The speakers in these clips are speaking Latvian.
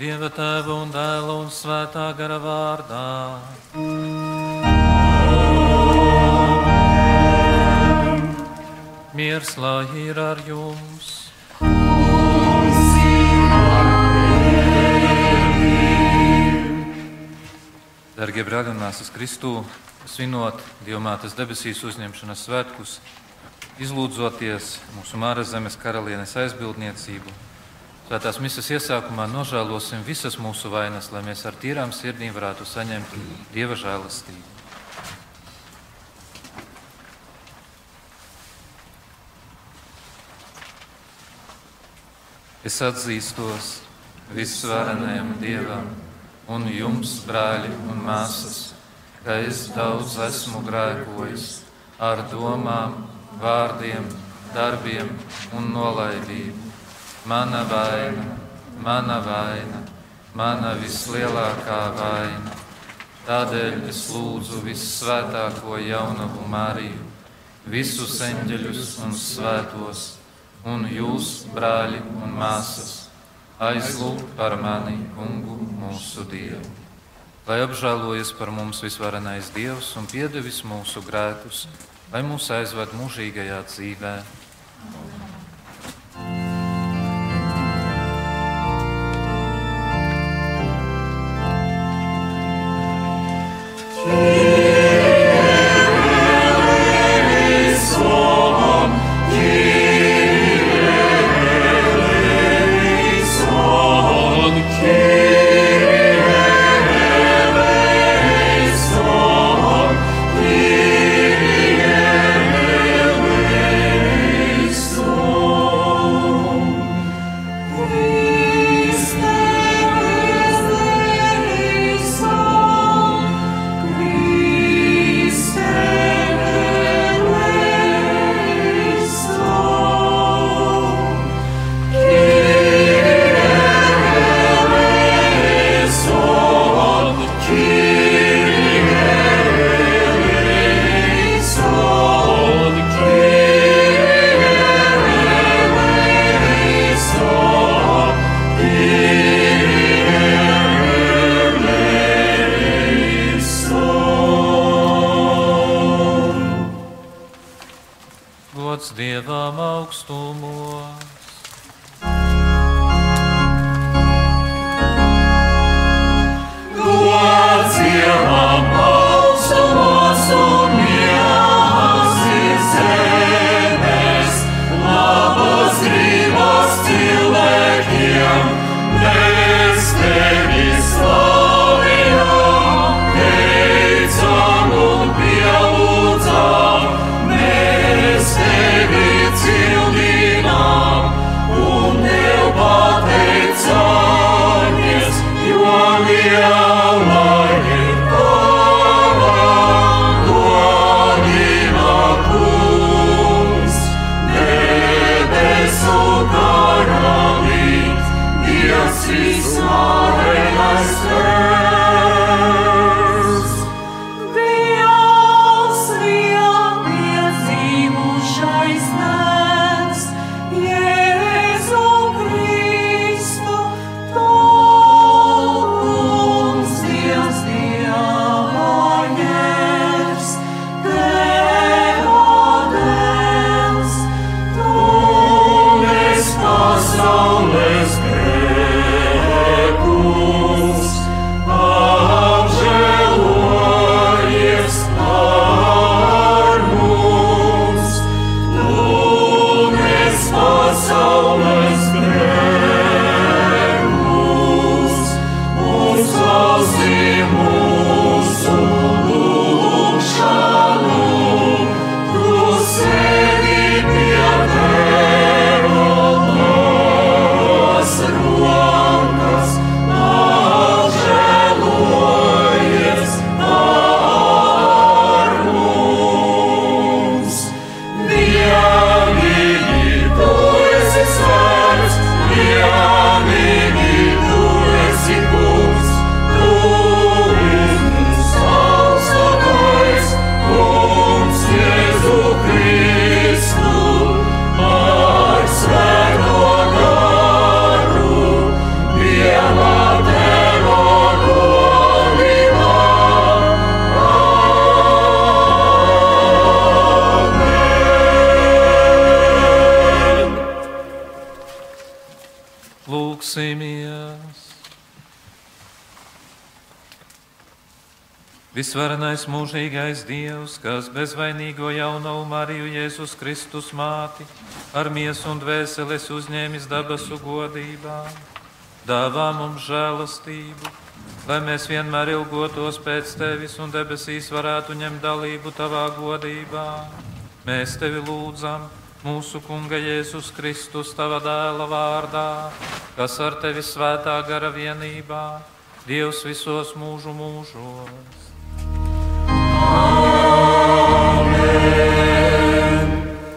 Dieva Tēva un Dēla un Svētā gara vārdā. Miers lai ir ar jums. Dargie brāļi un māsas Kristū, svinot Dievmātes debesīs uzņemšanas svētkus, izlūdzoties mūsu Māras zemes karalienes aizbildniecību, svētās misas iesākumā nožēlosim visas mūsu vainas, lai mēs ar tīrām sirdīm varētu saņemt Dieva žēlastību. Es atzīstos visvarenajam Dievam un jums, brāļi un māsas, ka es daudz esmu grēkojis ar domām, vārdiem, darbiem un nolaidību. Mana vaina, mana vislielākā vaina. Tādēļ es lūdzu vissvētāko jaunavu Mariju, visus eņģeļus un svētos, un jūs, brāļi un māsas, aizlūgt par mani, Kungu, mūsu Dievu. Lai apžēlojas par mums visvarenais Dievs un piedevis mūsu grēkus, lai mūs aizved mūžīgajā dzīvē. Dievam augstumos. Gods Dievam augstumos un miers ir zemes, labas gribas cilvēkiem, mēs tevi slavinām, teicam un pielūdzam, mēs tevi cildinām un tev pateicamies, jo liela ir tava godība, Kungs, debesu karalī, Dievs visvarenais Tēvs. Dievs vienpiedzimušais Tēvs, Jēzu Kristu, tu mums Dievs Dieva jērs, Tēva Dēls, tu nes pasaules grēkus, apžēlojies par mums, tu nes pasaules grēkus, uzklausī mūsu lūgšanu, tu sevi pie Tēva tavas rokas, apžēlojies Lūksimies! Visvarenais mūžīgais Dievs, kas bezvainīgo jauno Mariju Jēzus Kristus māti ar miesu un dvēseles uzņēmis dabasu godībā, dāvā mums žēlastību, lai mēs vienmēr ilgotos pēc Tevis un debesīs varētu ņemt dalību Tavā godībā. Mēs Tevi lūdzam, mūsu Kunga Jēzus Kristus, Tava dēla vārdā, kas ar Tevi svētā gara vienībā, Dievs visos mūžu mūžos. Amen.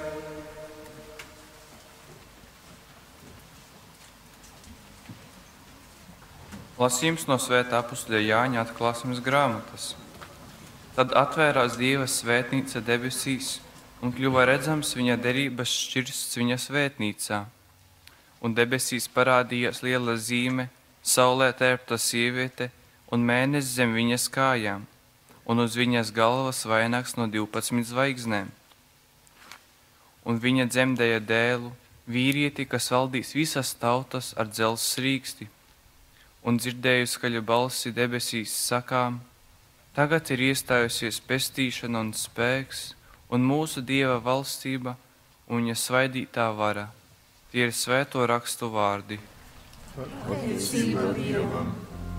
Lasījums no svētā apustuļa Jāņa atklāsmes grāmatas. Tad atvērās Dieva svētnīca debesīs un kļuva redzams viņa derības šķirsts viņa svētnīcā. Un debesīs parādījās liela zīme, saulē tērpta sieviete un mēnesis zem viņas kājām, un uz viņas galvas vainags no 12 zvaigznēm. Un viņa dzemdēja dēlu, vīrieti, kas valdīs visas tautas ar dzelzs rīksti. Un dzirdēju skaļu balsi debesīs sakām: tagad ir iestājusies pestīšana un spēks, un mūsu Dieva valstība un viņa svaidītā vara. Tie ir svēto rakstu vārdi. Pateicība Dievam!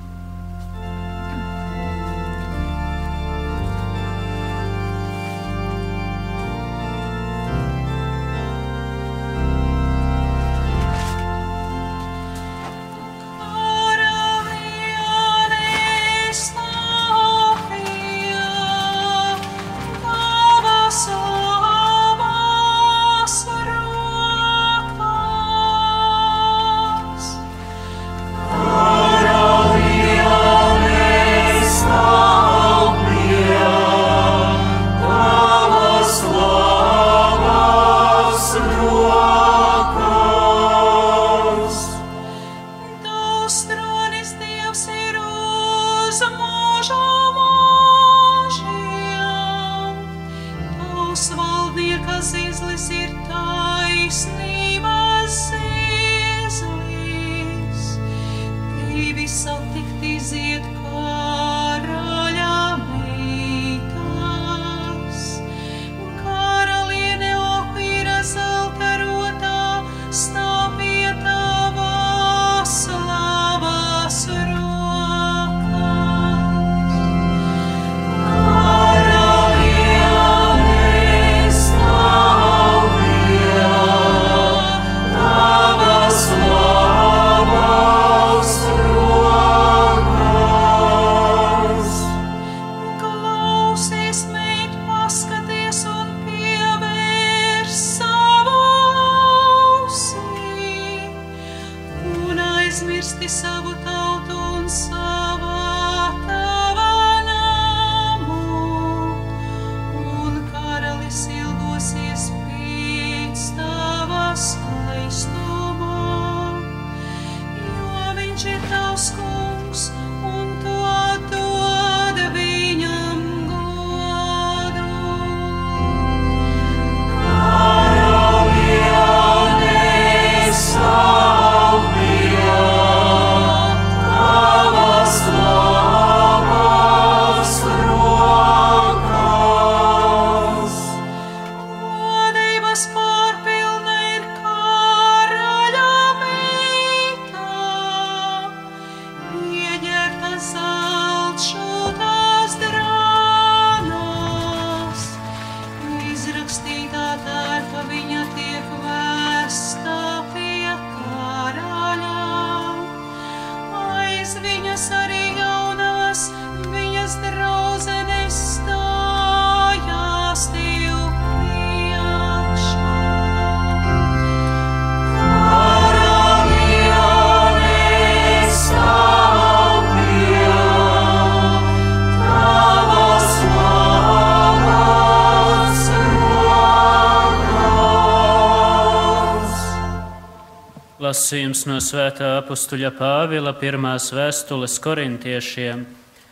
Lasījums no svētā apustuļa Pāvila pirmās vēstules korintiešiem.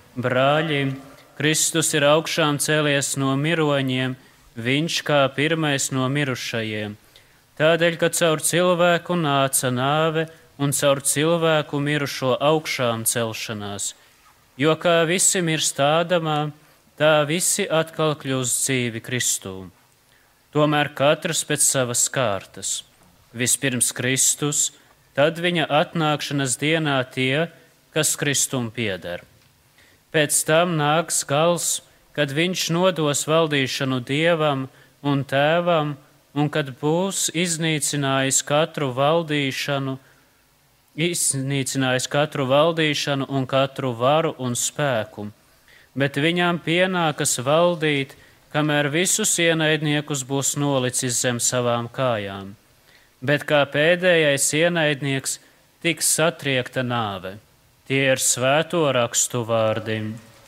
Brāļi, Kristus ir augšām cēlies no miroņiem, viņš kā pirmais no mirušajiem. Tādēļ, ka caur cilvēku nāca nāve un caur cilvēku mirušo augšām celšanās, jo kā visi mirst Ādamā, tā visi atkal kļūst dzīvi Kristū. Tomēr katrs pēc savas kārtas. Vispirms Kristus, tad viņa atnākšanas dienā tie, kas Kristum pieder. Pēc tam nāks gals, kad viņš nodos valdīšanu Dievam un Tēvam, un kad būs iznīcinājis katru valdīšanu un katru varu un spēku. Bet viņam pienākas valdīt, kamēr visus ienaidniekus būs nolicis zem savām kājām. Bet kā pēdējais ienaidnieks tiks satriekta nāve. Tie ir svēto rakstu vārdi.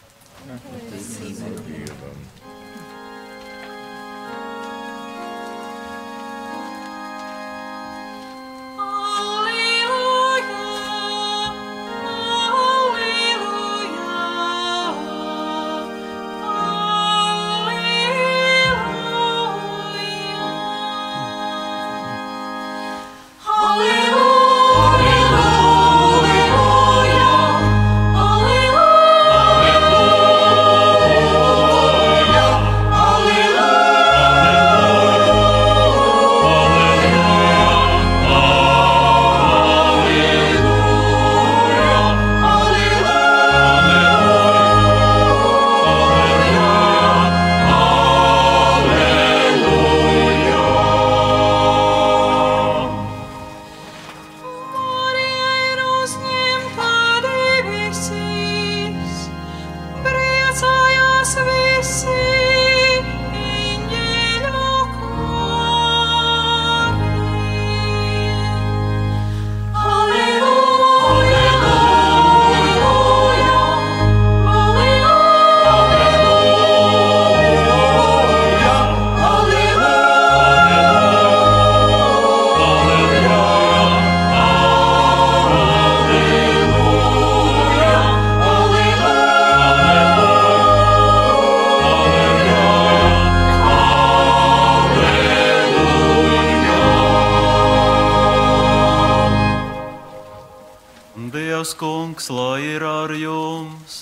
Dievs kungs, lai ir ar jums!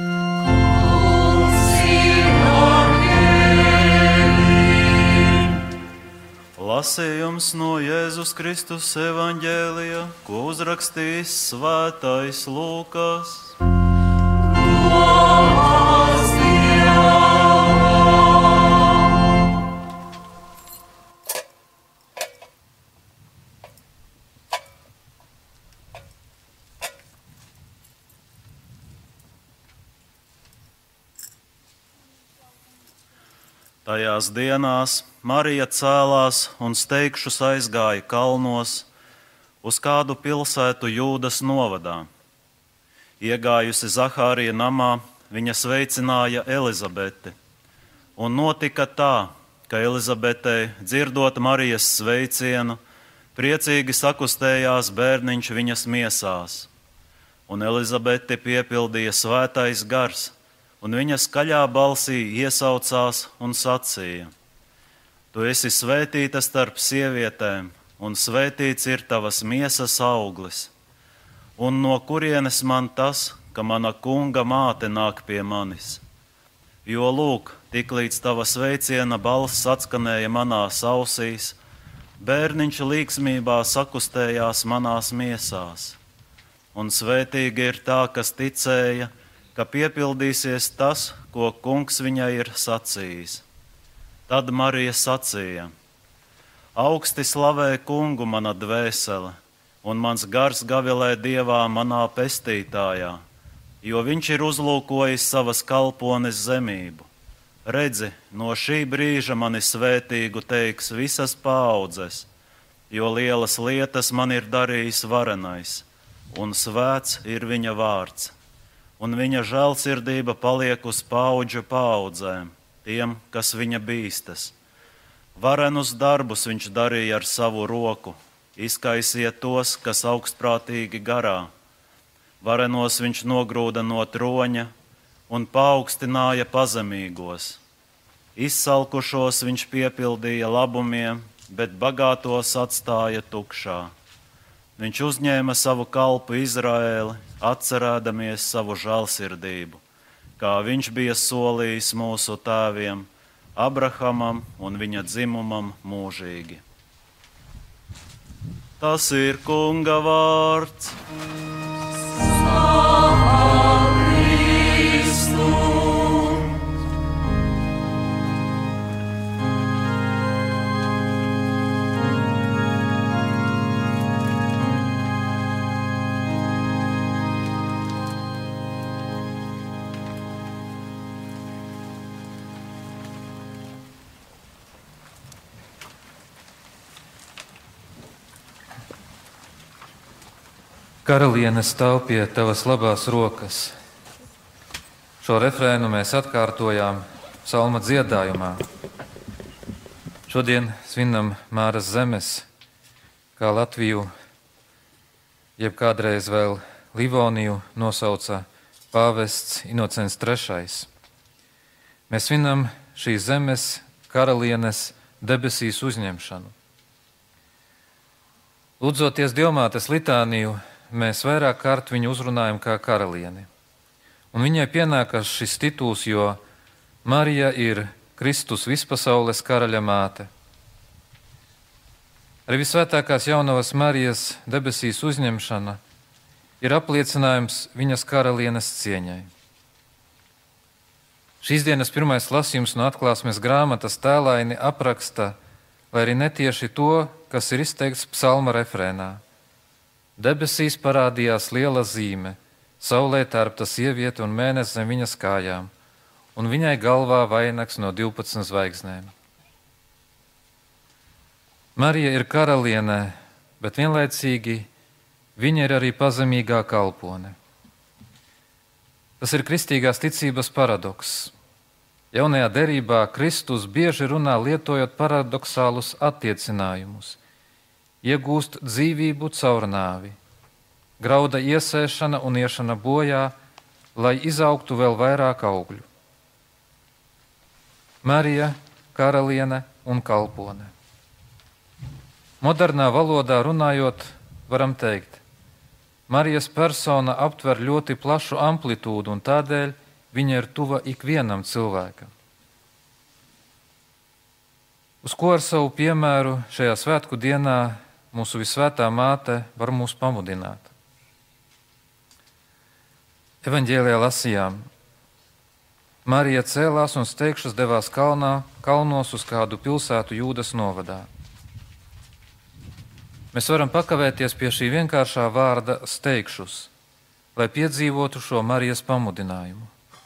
Lasījums no Jēzus Kristus evaņģēlija, ko uzrakstījis svētais Lūkas. Tajās dienās Marija cēlās un steigšus aizgāja kalnos uz kādu pilsētu Jūdas novadā. Iegājusi Zahārija namā, viņa sveicināja Elizabeti, un notika tā, ka Elizabetei, dzirdot Marijas sveicienu, priecīgi sakustējās bērniņš viņas miesās, un Elizabeti piepildīja svētais gars, un viņa skaļā balsī iesaucās un sacīja: Tu esi svētīta starp sievietēm, un svētīts ir tavas miesas auglis. Un no kurienes man tas, ka mana kunga māte nāk pie manis? Jo lūk, tiklīdz tava sveiciena balss atskanēja manās ausīs, bērniņš līgsmībā sakustējās manās miesās. Un svētīgi ir tā, kas ticēja, ka piepildīsies tas, ko kungs viņai ir sacījis. Tad Marija sacīja: Augsti slavē kungu mana dvēsele, un mans gars gavilē Dievā manā pestītājā, jo viņš ir uzlūkojis savas kalpones zemību. Redzi, no šī brīža mani svētīgu teiks visas paaudzes, jo lielas lietas man ir darījis varenais, un svēts ir viņa vārds. Un viņa žēlsirdība paliek uz paudžu paaudzēm, tiem, kas viņa bīstas. Varenus darbus viņš darīja ar savu roku, izkaisiet tos, kas augstprātīgi garā. Varenos viņš nogrūda no troņa un paaugstināja pazemīgos. Izsalkušos viņš piepildīja labumiem, bet bagātos atstāja tukšā. Viņš uzņēma savu kalpu Izraēli, atcerēdamies savu žēlsirdību, kā viņš bija solījis mūsu tēviem, Abrahamam un viņa dzimumam mūžīgi. Tas ir Kunga vārds. Karaliene stāv pie tavas labās rokas. Šo refrēnu mēs atkārtojām psalma dziedājumā. Šodien svinam Māras zemes, kā Latviju, jeb kādreiz vēl Livoniju nosauca pāvests Inocens III. Mēs svinam šīs zemes karalienes debesīs uzņemšanu. Lūdzoties Dievmātes litāniju, mēs vairāk kārt viņu uzrunājam kā karalieni. Un viņai pienākas šis tituls, jo Marija ir Kristus vispasaules karaļa māte. Arī visvētākās jaunavas Marijas debesīs uzņemšana ir apliecinājums viņas karalienes cieņai. Šīs dienas pirmais lasījums no atklāsmes grāmatas tēlaini apraksta, lai arī netieši to, kas ir izteikts psalma refrēnā. Debesīs parādījās liela zīme, saulē tērpta sieviete un mēnesis zem viņas kājām, un viņai galvā vainags no 12 zvaigznēm. Marija ir karaliene, bet vienlaicīgi viņa ir arī pazemīgā kalpone. Tas ir kristīgās ticības paradoks. Jaunajā derībā Kristus bieži runā lietojot paradoksālus attiecinājumus. Iegūst dzīvību caur nāvi, grauda iesēšana un iešana bojā, lai izaugtu vēl vairāk augļu. Marija, karaliene un kalpone. Modernā valodā runājot, varam teikt, Marijas persona aptver ļoti plašu amplitūdu un tādēļ viņa ir tuva ikvienam cilvēkam. Uz ko ar savu piemēru šajā svētku dienā mūsu visvētā māte var mūs pamudināt? Evaņģēlijā lasījām: Marija cēlās un steigšus devās kalnos uz kādu pilsētu Jūdas novadā. Mēs varam pakavēties pie šī vienkāršā vārda steigšus, lai piedzīvotu šo Marijas pamudinājumu.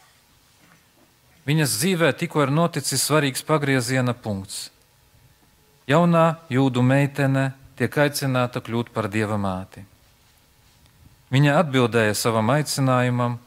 Viņas dzīvē tikko ir noticis svarīgs pagrieziena punkts. Jaunā jūdu meitene tiek aicināta kļūt par Dieva māti. Viņa atbildēja savam aicinājumam,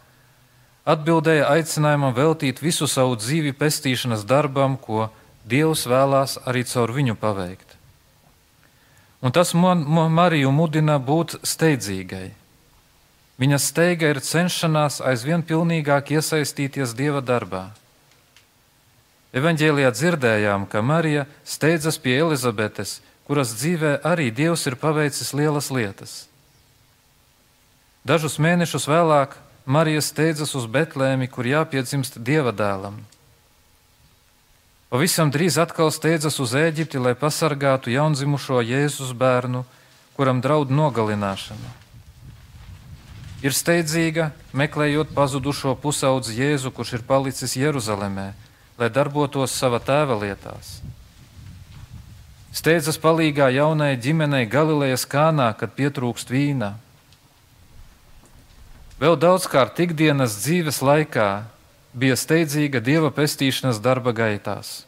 veltīt visu savu dzīvi pestīšanas darbam, ko Dievs vēlās arī caur viņu paveikt. Un tas Mariju mudina būt steidzīgai. Viņas steiga ir cenšanās aizvien pilnīgāk iesaistīties Dieva darbā. Evaņģēlijā dzirdējām, ka Marija steidzas pie Elizabetes, kuras dzīvē arī Dievs ir paveicis lielas lietas. Dažus mēnešus vēlāk Marija steidzas uz Betlēmi, kur jāpiedzimst Dieva dēlam. Pavisam drīz atkal steidzas uz Ēģipti, lai pasargātu jaundzimušo Jēzus bērnu, kuram draud nogalināšana. Ir steidzīga, meklējot pazudušo pusaudzi Jēzu, kurš ir palicis Jeruzalemē, lai darbotos sava tēva lietās. Steidzas palīgā jaunai ģimenei Galilejas Kānā, kad pietrūkst vīna. Vēl daudzkārt ikdienas dzīves laikā bija steidzīga Dieva pestīšanas darba gaitās.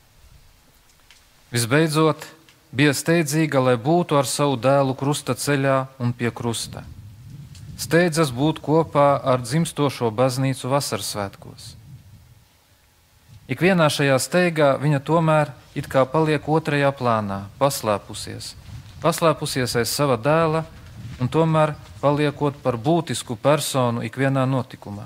Visbeidzot, bija steidzīga, lai būtu ar savu dēlu krusta ceļā un pie krusta. Steidzas būt kopā ar dzimstošo baznīcu vasaras svētkos. Ikvienā šajā steigā viņa tomēr it kā paliek otrajā plānā, paslēpusies aiz sava dēla un tomēr paliekot par būtisku personu ikvienā notikumā.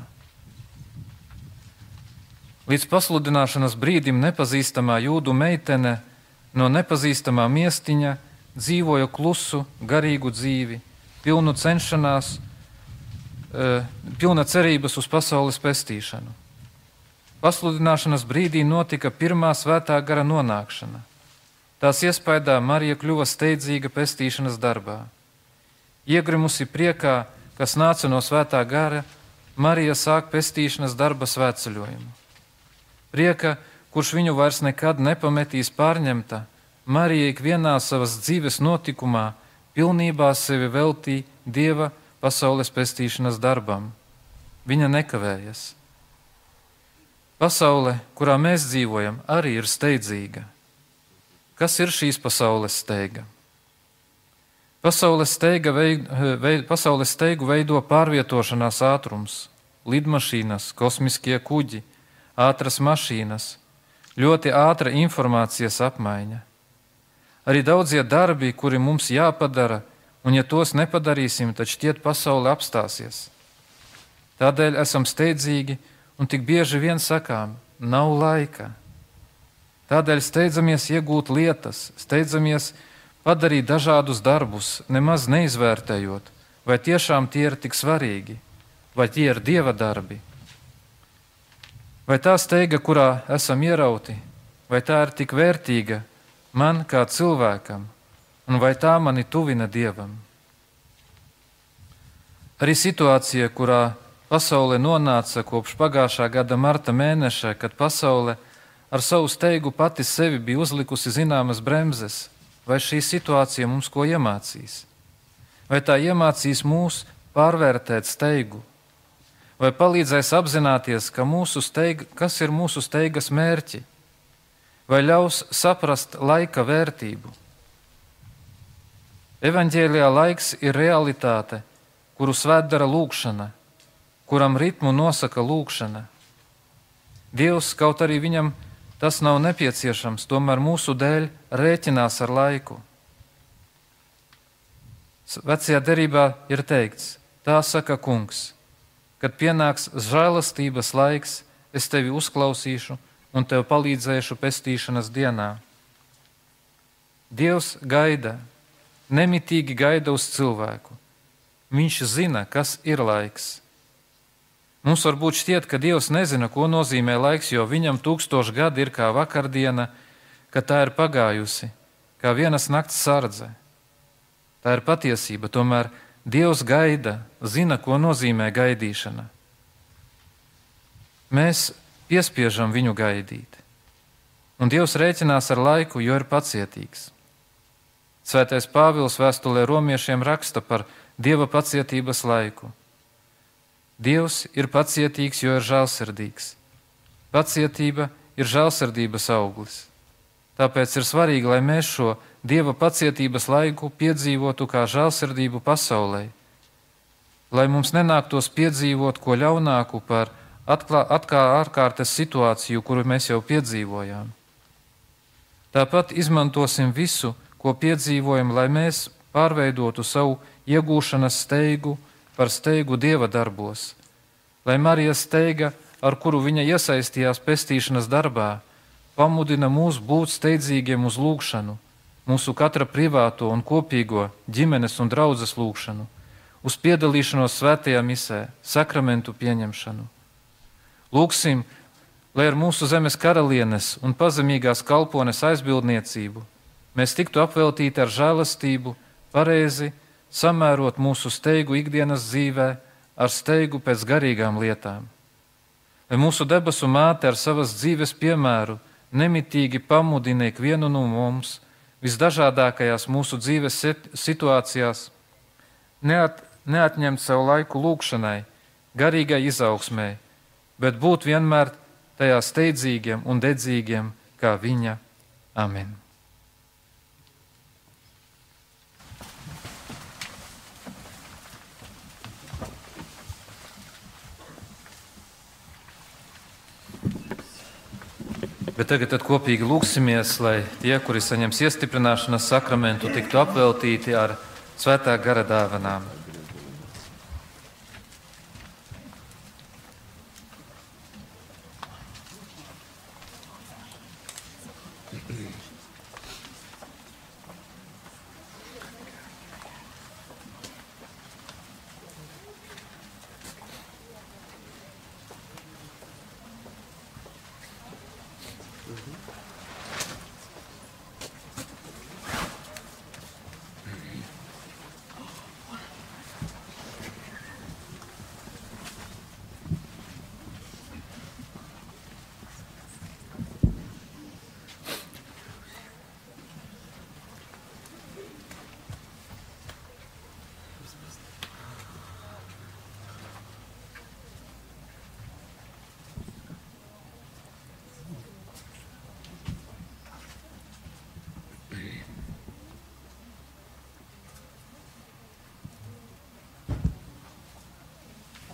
Līdz pasludināšanas brīdim nepazīstamā jūdu meitene no nepazīstamā miestiņa dzīvoja klusu, garīgu dzīvi, pilnu cenšanās, pilna cerības uz pasaules pestīšanu. Pasludināšanas brīdī notika pirmā svētā gara nonākšana. Tās iespaidā Marija kļuva steidzīga pestīšanas darbā. Iegrimusi priekā, kas nāca no svētā gara, Marija sāk pestīšanas darba svētceļojumu. Prieka, kurš viņu vairs nekad nepametīs pārņemta, Marija ikvienā savas dzīves notikumā pilnībā sevi veltīja Dieva pasaules pestīšanas darbam. Viņa nekavējas. Pasaule, kurā mēs dzīvojam, arī ir steidzīga. Kas ir šīs pasaules steiga? Pasaules steigu veido pārvietošanās ātrums, lidmašīnas, kosmiskie kuģi, ātras mašīnas, ļoti ātra informācijas apmaiņa. Arī daudzie darbi, kuri mums jāpadara, un ja tos nepadarīsim, tad šķiet pasaule apstāsies. Tādēļ esam steidzīgi un tik bieži vien sakām, nav laika. Tādēļ steidzamies iegūt lietas, steidzamies padarīt dažādus darbus, nemaz neizvērtējot, vai tiešām tie ir tik svarīgi, vai tie ir Dieva darbi. Vai tā steiga, kurā esam ierauti, vai tā ir tik vērtīga man kā cilvēkam, un vai tā mani tuvina Dievam? Arī situācija, kurā pasaule nonāca kopš pagājušā gada marta mēneša, kad pasaule ar savu steigu pati sevi bija uzlikusi zināmas bremzes, vai šī situācija mums ko iemācīs? Vai tā iemācīs mūs pārvērtēt steigu? Vai palīdzēs apzināties, kas ir mūsu steigas mērķi? Vai ļaus saprast laika vērtību? Evaņģēlijā laiks ir realitāte, kuru svētdara lūgšana, kuram ritmu nosaka lūgšana. Dievs, kaut arī viņam tas nav nepieciešams, tomēr mūsu dēļ rēķinās ar laiku. Vecajā derībā ir teikts, tā saka Kungs, kad pienāks žēlastības laiks, es tevi uzklausīšu un tev palīdzēšu pestīšanas dienā. Dievs gaida, nemitīgi gaida uz cilvēku. Viņš zina, kas ir laiks. Mums varbūt šķiet, ka Dievs nezina, ko nozīmē laiks, jo viņam 1000 gadi ir kā vakardiena, ka tā ir pagājusi, kā vienas nakts sardze. Tā ir patiesība, tomēr Dievs gaida, zina, ko nozīmē gaidīšana. Mēs piespiežam viņu gaidīt, un Dievs rēķinās ar laiku, jo ir pacietīgs. Svētais Pāvils vēstulē romiešiem raksta par Dieva pacietības laiku. Dievs ir pacietīgs, jo ir žēlsirdīgs. Pacietība ir žēlsirdības auglis. Tāpēc ir svarīgi, lai mēs šo Dieva pacietības laiku piedzīvotu kā žēlsirdību pasaulē, lai mums nenāktos piedzīvot ko ļaunāku par ārkārtas situāciju, kuru mēs jau piedzīvojām. Tāpat izmantosim visu, ko piedzīvojam, lai mēs pārveidotu savu iegūšanas steigu par steigu Dieva darbos, lai Marijas steiga, ar kuru viņa iesaistījās pestīšanas darbā, pamudina mūs būt steidzīgiem uz lūgšanu, mūsu katra privāto un kopīgo ģimenes un draudzes lūgšanu, uz piedalīšanos svētajā misē, sakramentu pieņemšanu. Lūgsim, lai ar mūsu zemes karalienes un pazemīgās kalpones aizbildniecību mēs tiktu apveltīti ar žēlastību, pareizi samērot mūsu steigu ikdienas dzīvē ar steigu pēc garīgām lietām. Lai mūsu debesu māte ar savas dzīves piemēru nemitīgi pamudina ikvienu no mums visdažādākajās mūsu dzīves situācijās, neatņemt savu laiku lūgšanai, garīgai izaugsmai, bet būt vienmēr tajā steidzīgiem un dedzīgiem kā viņa. Amen. Bet tagad kopīgi lūgsimies, lai tie, kuri saņems iestiprināšanas sakramentu, tiktu apveltīti ar svētā gara dāvanām.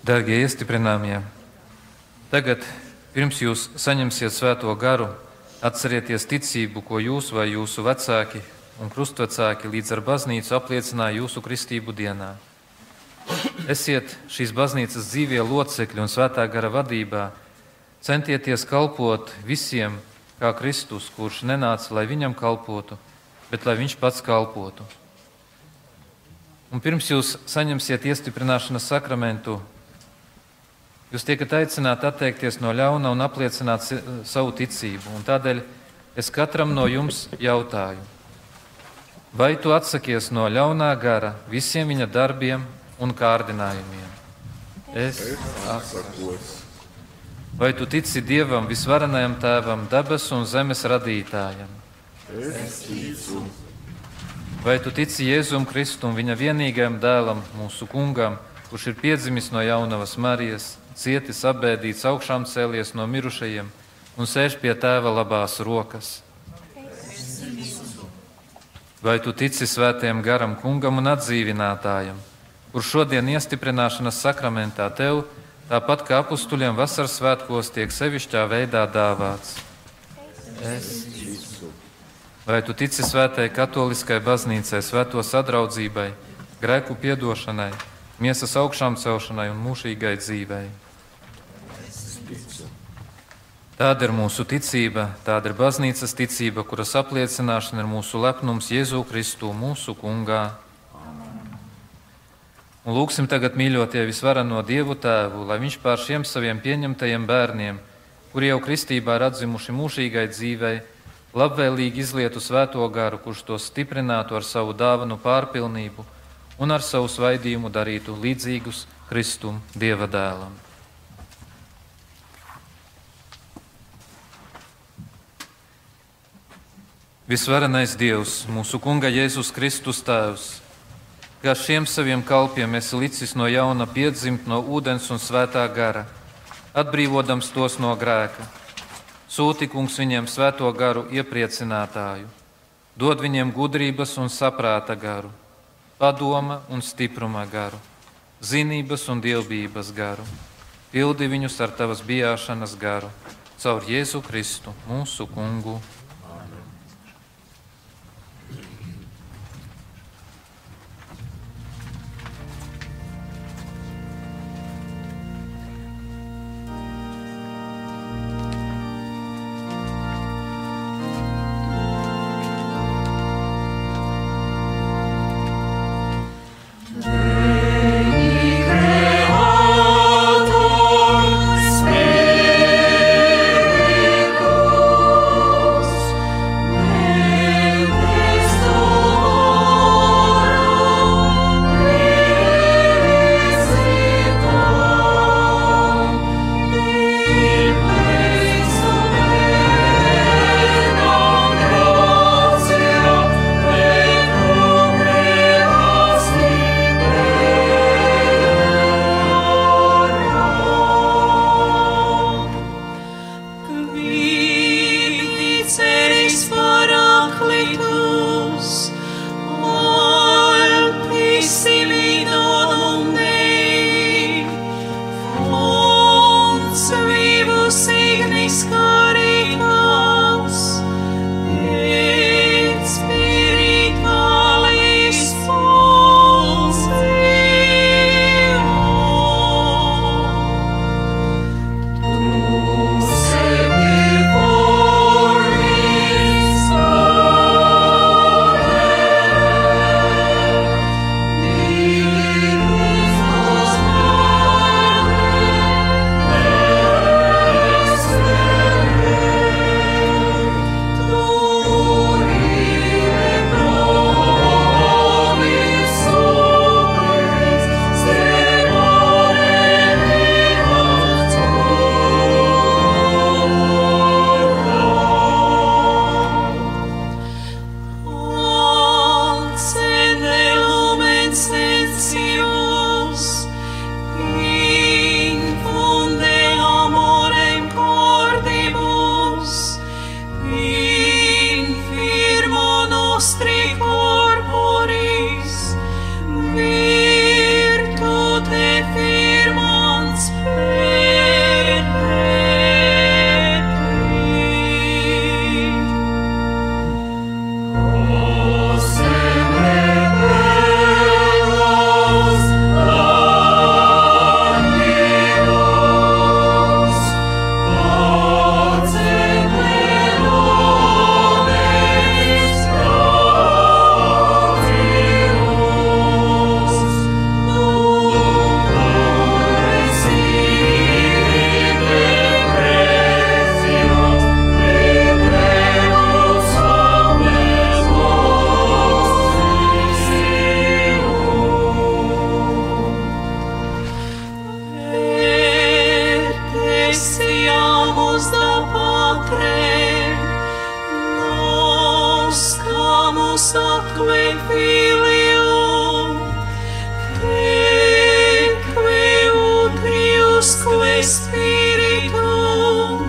Darbie iestiprināmie, tagad, pirms jūs saņemsiet svēto garu, atcerieties ticību, ko jūs vai jūsu vecāki un krustvecāki līdz ar baznīcu apliecināja jūsu kristību dienā. Esiet šīs baznīcas dzīvie locekļi un svētā gara vadībā, centieties kalpot visiem, kā Kristus, kurš nenāca, lai viņam kalpotu, bet lai viņš pats kalpotu. Un pirms jūs saņemsiet iestiprināšanas sakramentu, jūs tiekat aicināti atteikties no ļauna un apliecināt savu ticību. Un tādēļ es katram no jums jautāju, vai tu atsakies no ļaunā gara visiem viņa darbiem un kārdinājumiem? Es atsakos. Vai tu tici Dievam, visvarenajam Tēvam, debesu un zemes radītājam? Es ticu. Vai tu tici Jēzum Kristum, viņa vienīgajam dēlam, mūsu kungam, kurš ir piedzimis no jaunavas Marijas, cietis, apbēdīts, augšām cēlies no mirušajiem un sēž pie Tēva labās rokas? Vai tu tici svētajam garam kungam un atdzīvinātājam, kurš šodien iestiprināšanas sakramentā tev, tāpat kā apustuļiem vasaras svētkos, tiek sevišķā veidā dāvāts? Es ticu. Vai tu tici svētajai katoliskai baznīcai, svēto sadraudzībai, grēku piedošanai, miesas augšām celšanai un mūžīgai dzīvei? Tāda ir mūsu ticība, tāda ir baznīcas ticība, kuras apliecināšana ir mūsu lepnums Jēzu Kristu, mūsu kungā. Un lūksim tagad, mīļotie, visvareno Dievu Tēvu, lai viņš pār šiem saviem pieņemtajiem bērniem, kuri jau kristībā ir atzimuši mūžīgai dzīvei, labvēlīgi izlietu svēto garu, kurš tos stiprinātu ar savu dāvanu pārpilnību un ar savu svaidījumu darītu līdzīgus Kristum, Dieva dēlam. Visvarenais Dievs, mūsu kunga Jēzus Kristus Tēvs, kā šiem saviem kalpiem esi licis no jauna piedzimt no ūdens un svētā gara, atbrīvodams tos no grēka. Sūti, kungs, viņiem svēto garu iepriecinātāju, dod viņiem gudrības un saprāta garu, padoma un stipruma garu, zinības un dievbības garu. Pildi viņus ar tavas bijāšanas garu, caur Jēzu Kristu, mūsu kungu. Creator, Spiritus Spiritum,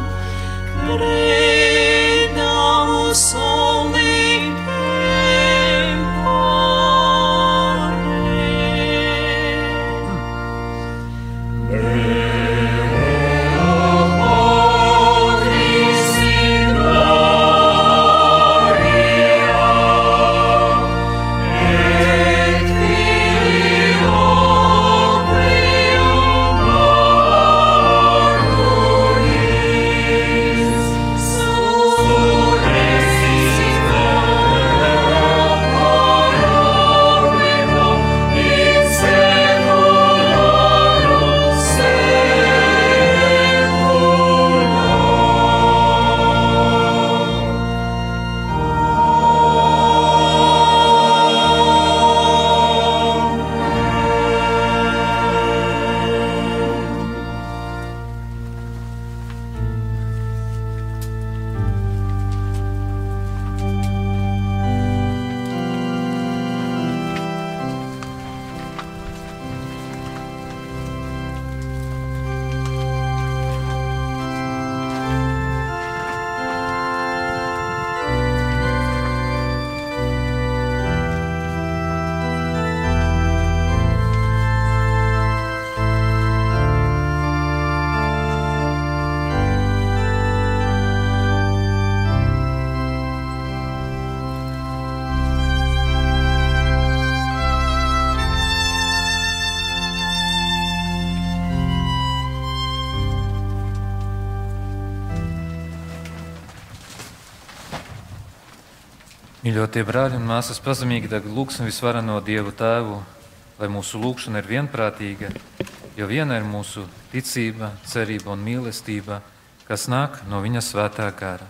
credamus omni Mīļotie brāļi un māsas, pazemīgi tagad lūgsim visvareno Dievu Tēvu, lai mūsu lūgšana ir vienprātīga, jo viena ir mūsu ticība, cerība un mīlestība, kas nāk no Viņa svētā gara.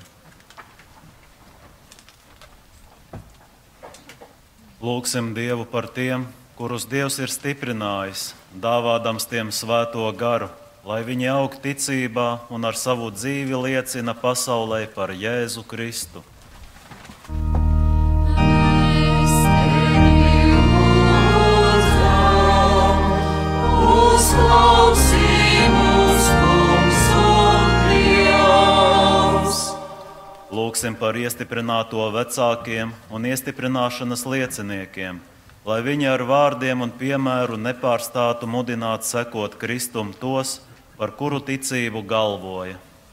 Lūgsim Dievu par tiem, kurus Dievs ir stiprinājis, dāvādams tiem svēto garu, lai viņi aug ticībā un ar savu dzīvi liecina pasaulē par Jēzu Kristu. Lūgsim par iestiprināto vecākiem un iestiprināšanas lieciniekiem, lai viņi ar vārdiem un piemēru nepārstātu mudināt sekot Kristum tos, par kuru ticību galvoja.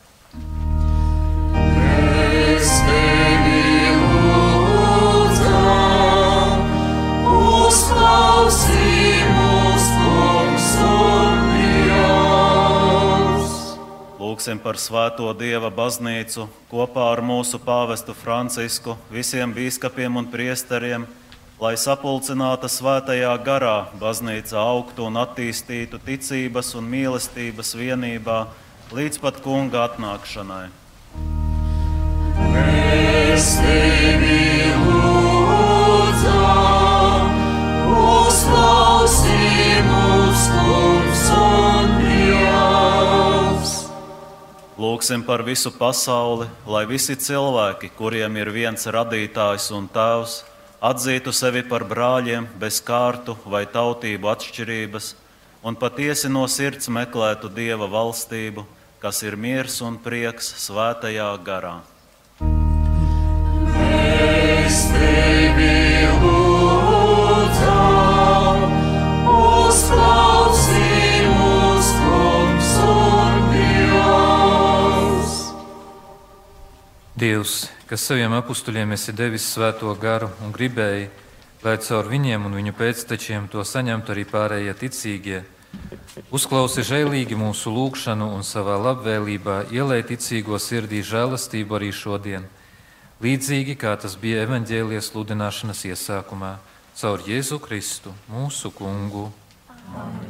Mēs tevi lūdzam, uzklausī mūs, Kungs un Dievs. Lūgsim par svēto Dieva baznīcu kopā ar mūsu pāvestu Francisku, visiem bīskapiem un priesteriem, lai sapulcināta svētajā garā baznīca augtu un attīstītu ticības un mīlestības vienībā līdz pat Kunga atnākšanai. Mēs tevi lūdzam, uzklausī mūs, Kungs un Dievs. Lūgsim par visu pasauli, lai visi cilvēki, kuriem ir viens radītājs un tēvs, atzītu sevi par brāļiem bez kārtu vai tautību atšķirības un patiesi no sirds meklētu Dieva valstību, kas ir miers un prieks svētajā garā. Mēs tevi lūdzam, uzklausī mūs, Kungs un Dievs. Dievs, kas saviem apustuļiem esi devis svēto garu un gribēji, lai caur viņiem un viņu pēctečiem to saņemtu arī pārējie ticīgie, uzklausi žēlīgi mūsu lūgšanu un savā labvēlībā ielej ticīgo sirdī žēlastību arī šodien, līdzīgi kā tas bija evaņģēlijas sludināšanas iesākumā, caur Jēzu Kristu, mūsu Kungu. Amen.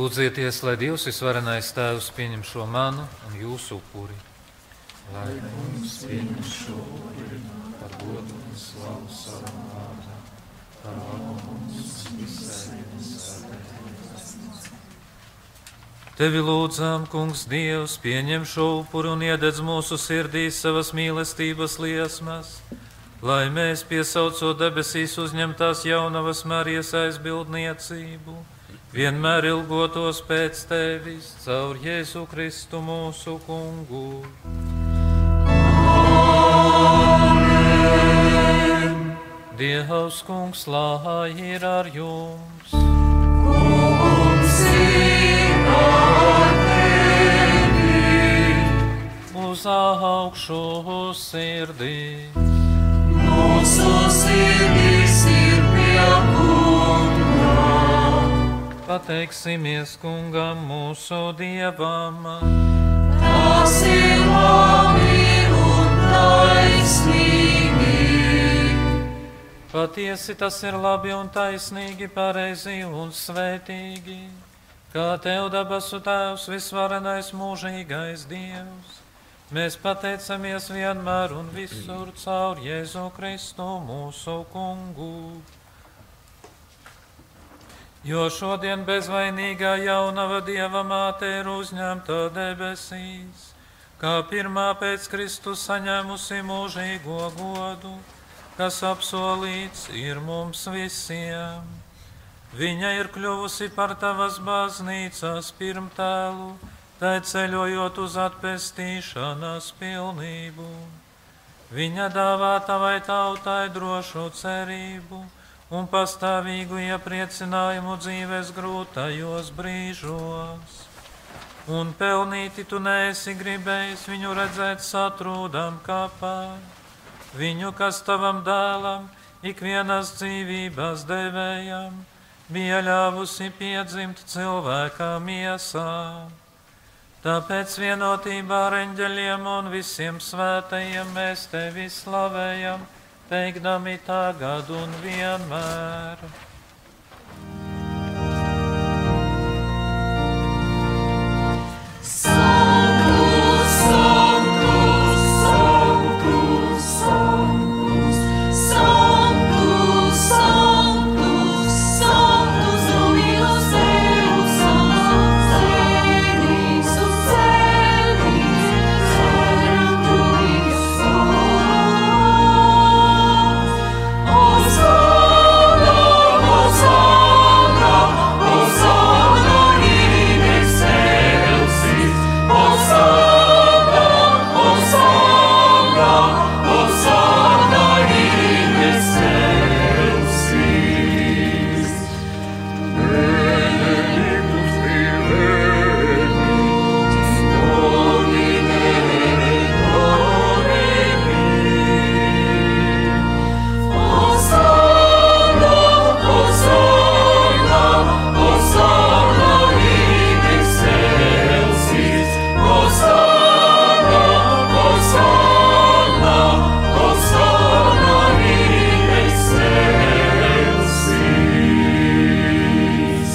Lūdzieties, lai Dievs visvarenais Tēvs pieņem šo manu un jūsu upuri. Lai Kungs pieņem šo upuri par godu un slavu savam vārdam, par labu mums visai svētēm. Tevi lūdzām, Kungs Dievs, pieņem šo upuri un iededz mūsu sirdīs savas mīlestības liesmas, lai mēs, piesaucot debesīs uzņemtās jaunavas Marijas aizbildniecību, vienmēr ilgotos pēc Tevis caur Jēzu Kristu mūsu Kungu. Amen. Dievs, Kungs, lai ir ar jums. Kungs ir ar tevi. Uz augšu sirdī. Mūsu sirdīs ir pie Kunga. Pateiksimies Kungam mūsu Dievam. Tas ir labi un taisnīgi. Patiesi tas ir labi un taisnīgi, pareizi un svētīgi, kā Tev debesu Tēvs visvarenais mūžīgais Dievs. Mēs pateicamies vienmēr un visur caur Jēzu Kristu mūsu Kungu. Jo šodien bezvainīgā jaunava Dieva māte ir uzņemta debesīs, kā pirmā pēc Kristus saņēmusi mūžīgo godu, kas apsolīts ir mums visiem. Viņa ir kļuvusi par Tavas baznīcas pirmtēlu, tai ceļojot uz atpestīšanas pilnību. Viņa dāvā Tavai tautai drošu cerību un pastāvīgu iepriecinājumu dzīves grūtajos brīžos. Un pelnīti Tu neesi gribējis viņu redzēt satrūdam kapā, viņu, kas Tavam dēlam, ikvienas dzīvības devējam, bija ļāvusi piedzimt cilvēka miesā. Tāpēc vienotībā ar eņģeļiem un visiem svētajiem mēs Tevi slavējam, teikdami tagad un vienmēr. Sanctus, Sanctus, Sanctus, Sanctus, Sanctus, Sanctus, Sanctus, Dominus Deus, Sanctus, Celis, Celis, Sanctus, Hosanna, Hosanna, Hosanna in excelsis, Hosanna, Hosanna, Hosanna in excelsis. Benedictus Dilectus, Domine Domini. Hosanna, Hosanna, Hosanna in excelsis, Hosanna, Hosanna, Hosanna in excelsis.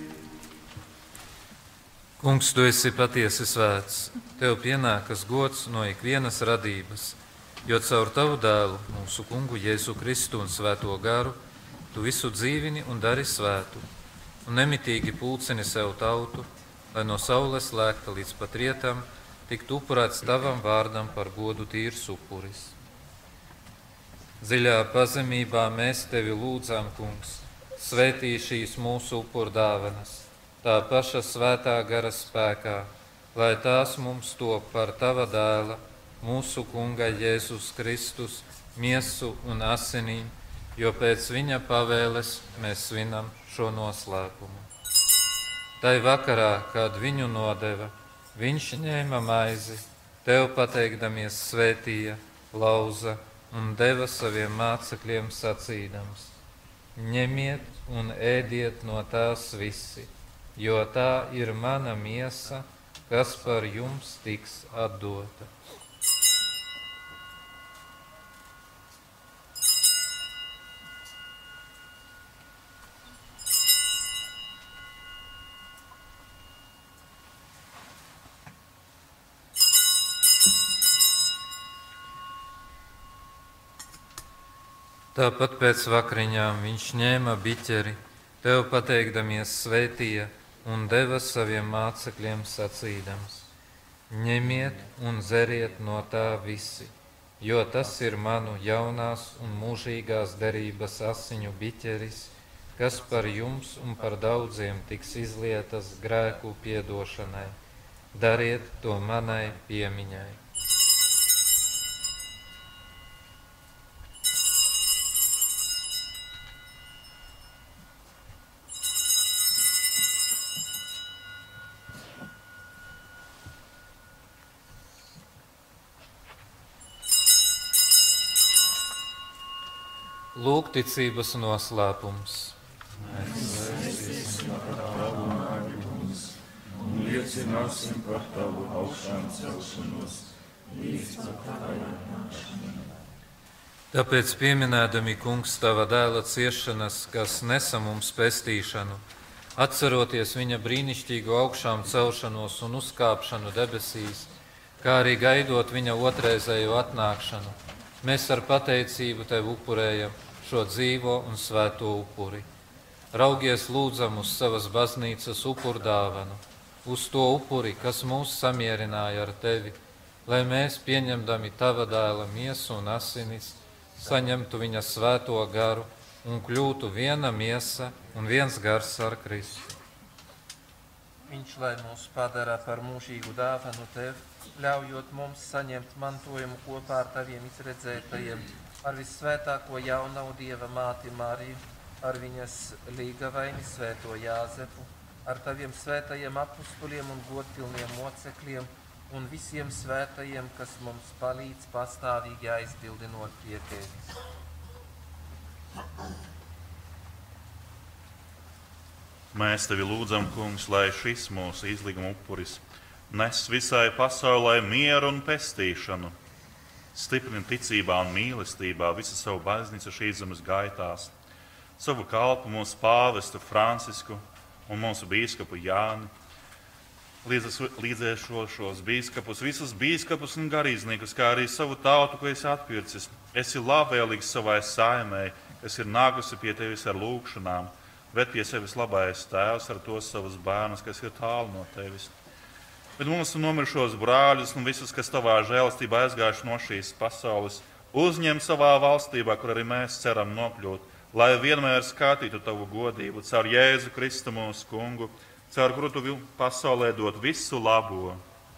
Kungs, Tu esi patiesi svēts, Tev pienākas gods no ikvienas radības, jo caur Tavu dēlu, mūsu Kungu Jēzu Kristu un Svēto garu, Tu visu dzīvini un dari svētu, un nemitīgi pulcini sev tautu, lai no saules lēkta līdz pat rietam, tiktu upurēts Tavam vārdam par godu tīrs upuris. Dziļā pazemībā mēs Tevi lūdzām, Kungs, svētī šīs mūsu upurdāvanas, tā paša svētā gara spēkā, lai tās mums top par Tava dēla, mūsu Kunga Jēzus Kristus, miesu un asinīm, jo pēc viņa pavēles mēs svinam šo noslēpumu. Tai vakarā, kad viņu nodeva, viņš ņēma maizi, Tev pateikdamies svētīja, lauza un deva saviem mācekļiem sacīdams: ņemiet un ēdiet no tās visi, jo tā ir mana miesa, kas par jums tiks atdota. Tāpat pēc vakariņām viņš ņēma biķeri, tev pateikdamies svētīja un deva saviem mācekļiem sacīdams: ņemiet un dzeriet no tā visi, jo tas ir manu jaunās un mūžīgās derības asiņu biķeris, kas par jums un par daudziem tiks izlietas grēku piedošanai. Dariet to manai piemiņai. Lūk, ticības noslēpums. Liecināsim par tavu augšām celšanos līdz pat tavai nākšanai. Tāpēc pieminēdami, Kungs, tava dēla ciešanas, kas nesa mums pestīšanu, atceroties viņa brīnišķīgo augšām celšanos un uzkāpšanu debesīs, kā arī gaidot viņa otrreizējo atnākšanu, mēs ar pateicību tev upurējam šo dzīvo un svēto upuri. Raugies lūdzam uz savas baznīcas upurdāvanu, uz to upuri, kas mūs samierināja ar tevi, lai mēs, pieņemdami tava dēla miesu un asinis, saņemtu viņa svēto garu un kļūtu viena miesa un viens gars ar Kristu. Viņš, lai mūs padara par mūžīgu dāvanu tev, ļaujot mums saņemt mantojumu kopā ar taviem izredzētajiem, ar vissvētāko jaunavu Dieva māti Mariju, ar viņas līgavaini svēto Jāzepu, ar taviem svētajiem apustuļiem un godpilniem mocekļiem un visiem svētajiem, kas mums palīdz pastāvīgi aizbildinot pie tevis. Mēs tevi lūdzam, Kungs, lai šis mūsu izlīguma upuris nes visai pasaulē mieru un pestīšanu, stiprina ticībā un mīlestībā visu savu baznīcu šīs zemes gaitās, savu kalpu mūsu pāvestu Francisku un mūsu bīskapu Jāni, līdzēšo šos bīskapus, visus bīskapus un garīdzniekus, kā arī savu tautu, ko esi atpircis. Esi labvēlīgs savai saimei, kas ir nākusi pie tevis ar lūgšanām, bet pie sevis labais tēvs ar tos savus bērnus, kas ir tālu no tevis. Bet mums nomirušos brāļus un visus, kas tavā žēlastībā aizgājuši no šīs pasaules, uzņem savā valstībā, kur arī mēs ceram nokļūt, lai vienmēr skatītu tavu godību caur Jēzu Kristu mūsu Kungu, caur kuru tu pasaulē dot visu labo.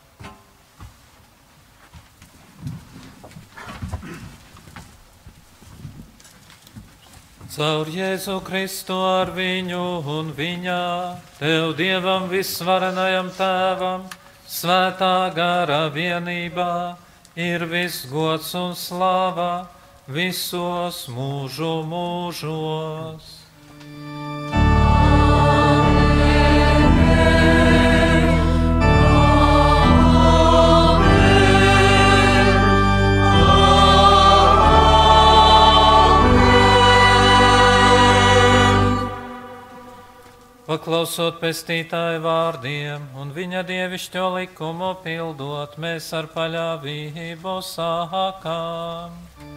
Caur Jēzu Kristu ar viņu un viņā, tev Dievam visvarenajam tēvam, svētā gara vienībā, ir viss gods un slāva visos mūžu mūžos. Paklausot pestītāju vārdiem un viņa dievišķo likumu pildot, mēs ar paļāvību sākām.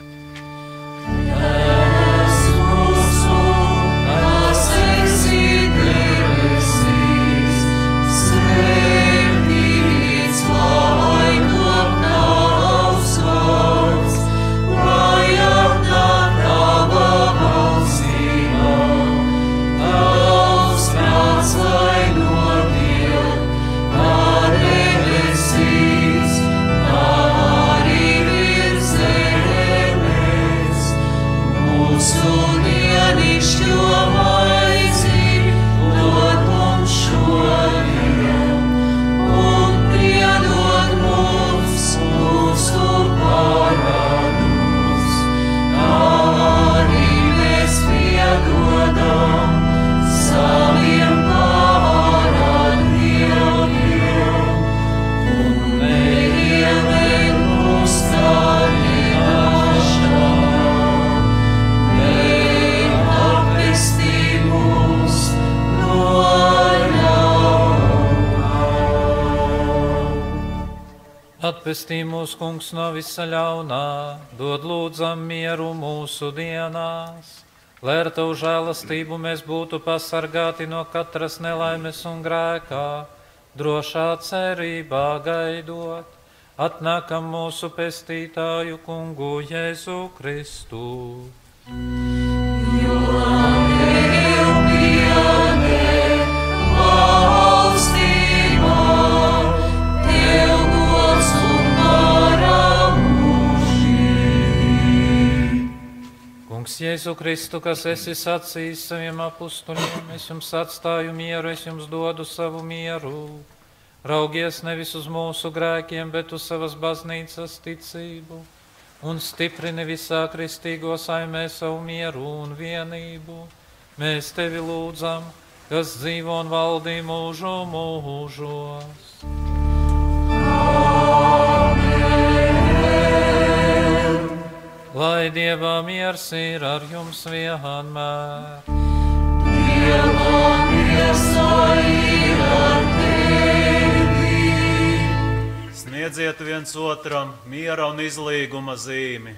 Tēvs mūsu, kas esi debesīs, svētīts lai top tavs vārds, lai atnāk tava valstība. Lai notiek, kā debesīs, tā arī virs zemes. Atpestī mūs, Kungs, no visa ļaunā, dod lūdzam mieru mūsu dienās, lai ar Tavu žēlastību mēs būtu pasargāti no katras nelaimes un grēkā, drošā cerībā gaidot, atnākam mūsu pestītāju Kungu Jēzu Kristu. Jo Tev pieder valstība, Tev gods un vara mūžīgi. Kungs Jēzu Kristu, kas esi sacījis saviem apustuļiem, es jums atstāju mieru, es jums dodu savu mieru. Raugies nevis uz mūsu grēkiem, bet uz savas baznīcas ticību, un stiprini visā kristīgo saimē savu mieru un vienību. Mēs Tevi lūdzam, kas dzīvo un valdī mūžu mūžos. Amen. Lai Dieva miers ir ar jums vienmēr. Dieva miers ir ar Tevi. Sniedziet viens otram miera un izlīguma zīmi.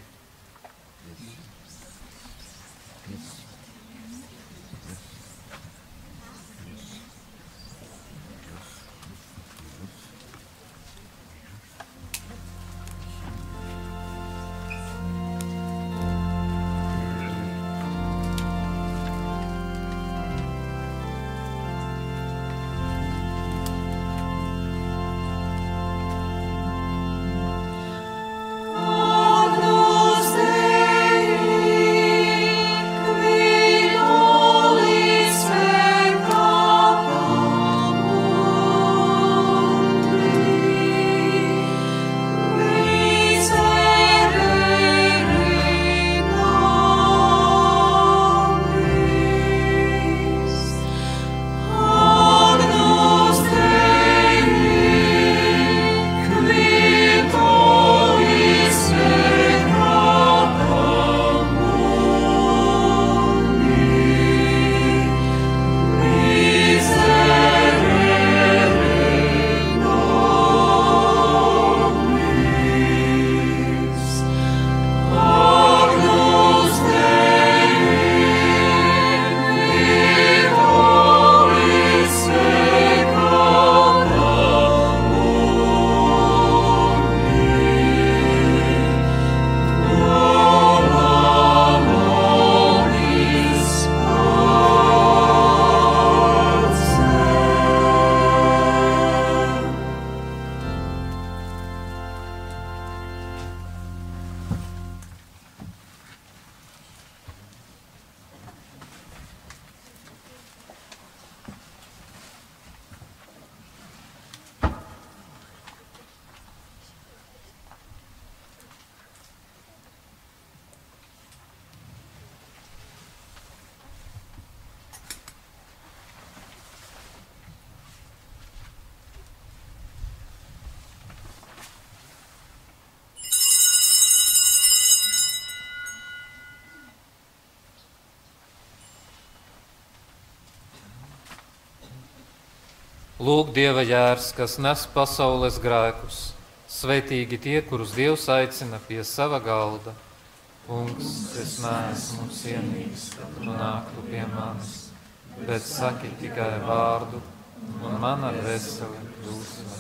Lūk, Dieva jērs, kas nes pasaules grēkus. Svētīgi tie, kurus Dievs aicina pie sava galda. Kungs, es neesmu cienīgs, ka tu nāktu pie manis, bet saki tikai vārdu, un mana dvēsele būs vesela.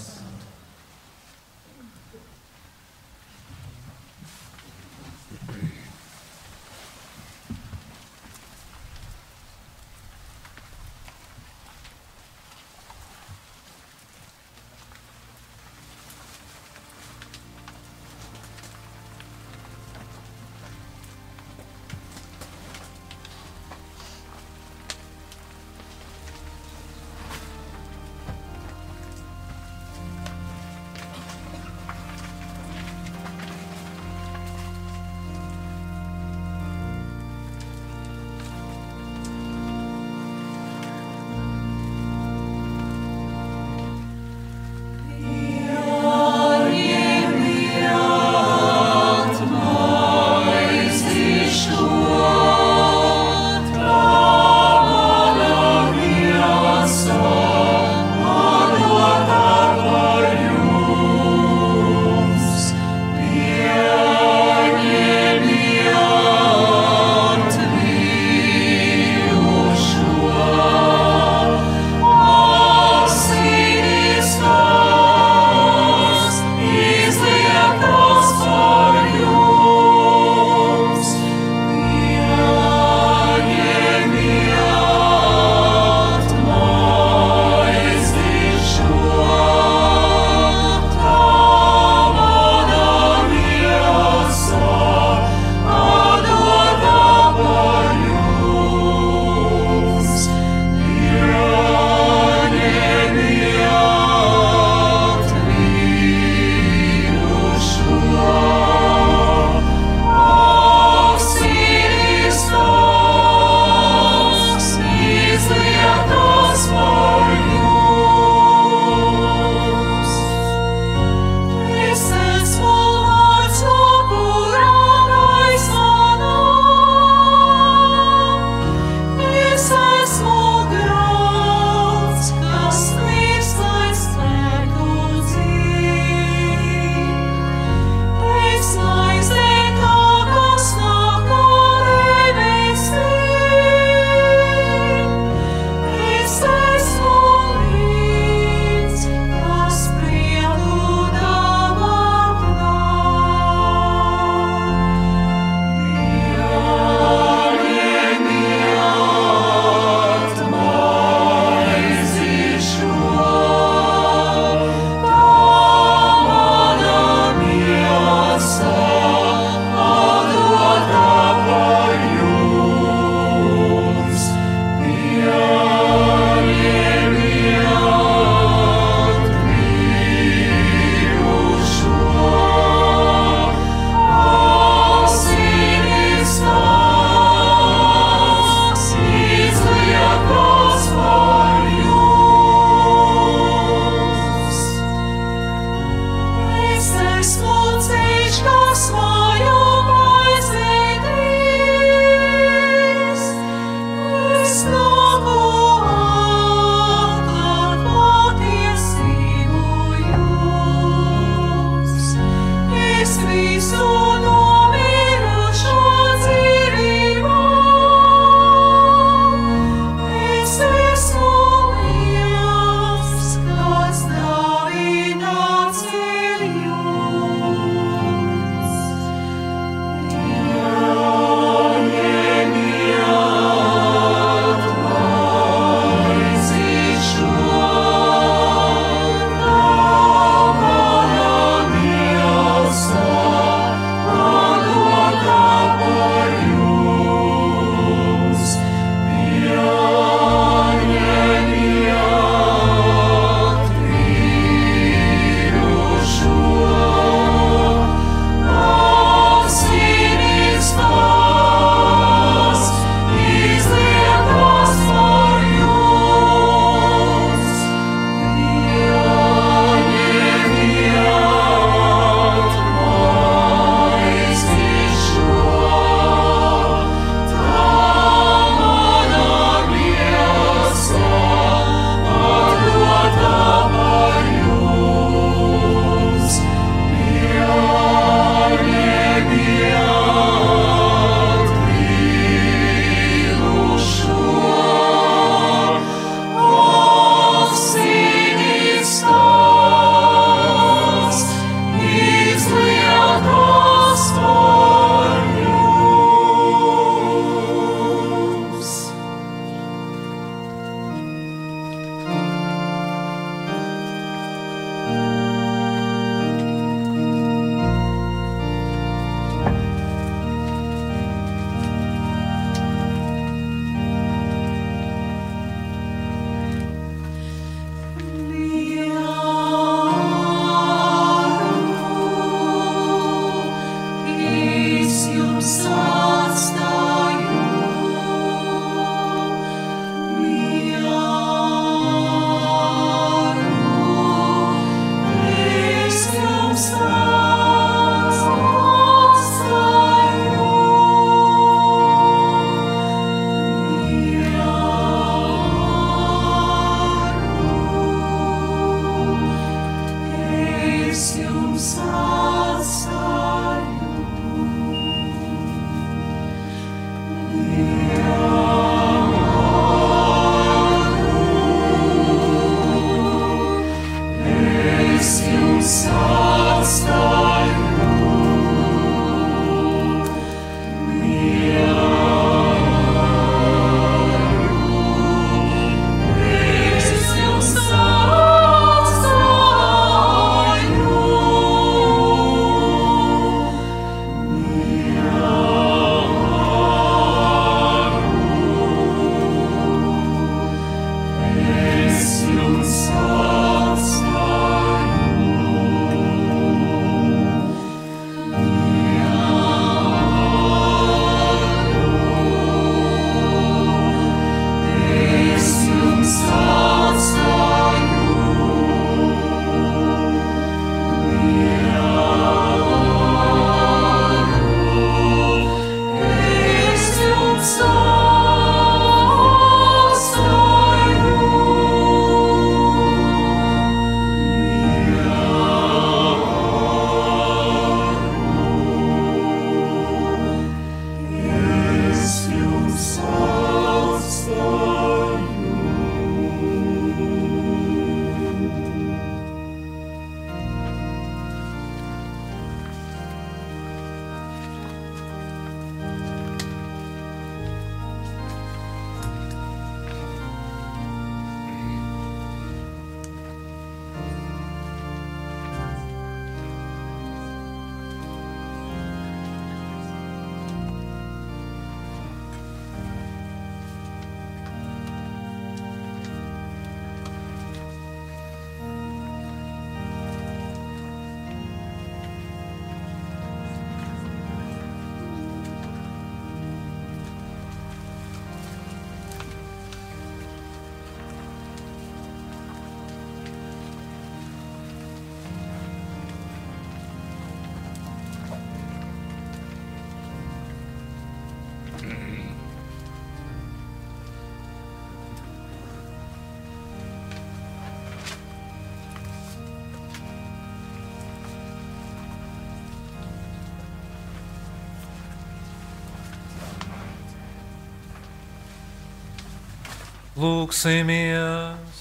Lūksimies!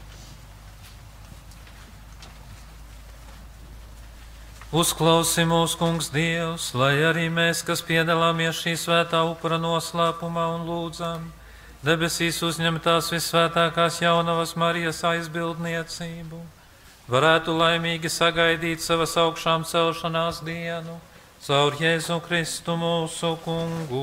Uzklausi mūsu Kungs Dievs, lai arī mēs, kas piedalāmies šī svētā upura noslēpumā un lūdzam, debesīs uzņemtās visvētākās jaunavas Marijas aizbildniecību, varētu laimīgi sagaidīt savas augšām celšanās dienu caur Jēzu Kristu mūsu Kungu.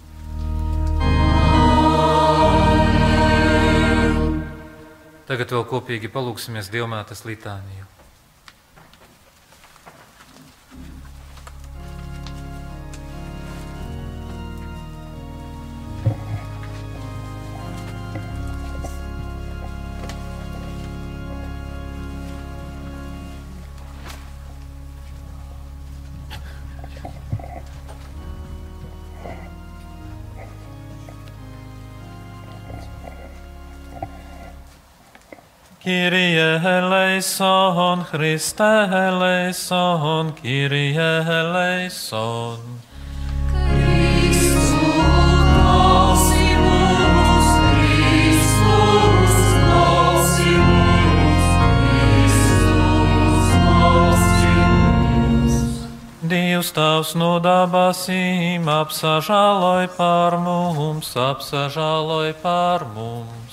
Tagad vēl kopīgi palūksimies Dievmātes litāniju. Kyrie eleison, Christe eleison, Kyrie eleison. Christus klausimus, Christus klausimus, Christus klausimus. Dievs Tavs no dabasīm apsažāloj par mums, apsažāloj par mums.